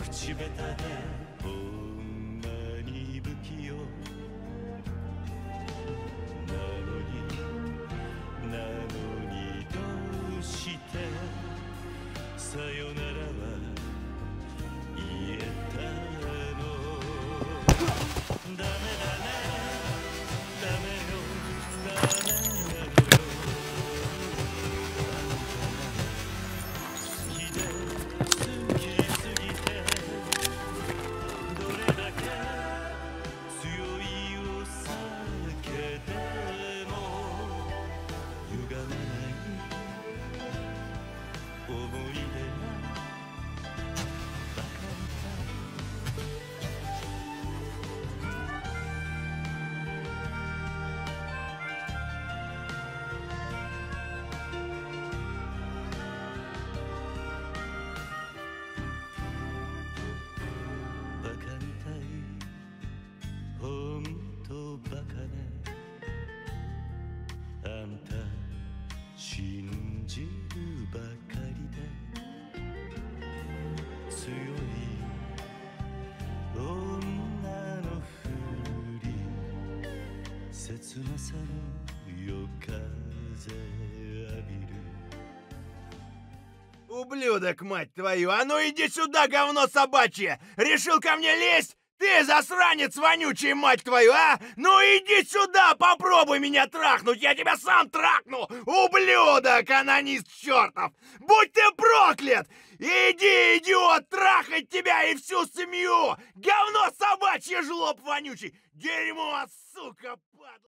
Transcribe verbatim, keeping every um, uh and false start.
口下手でほんまに不器用なのになのにどうしてさよならは言えたのダメダメダメよダメなのよ好きで好きすぎてどれだけ強いお酒でも歪まない思い出がバカみたいバカみたいほんとバカねあんた信じるばかりで強い女のふり切なさの夜風浴びる Ублюдок, мать твою! А ну иди сюда, говно собачье! Решил ко мне лезть? Ты засранец вонючий, мать твою, а? Ну иди сюда, попробуй меня трахнуть, я тебя сам трахну! Ублюдок, анонист чертов! Будь ты проклят! Иди, идиот, трахать тебя и всю семью! Говно собачье, жлоб вонючий! Дерьмо, сука, падла!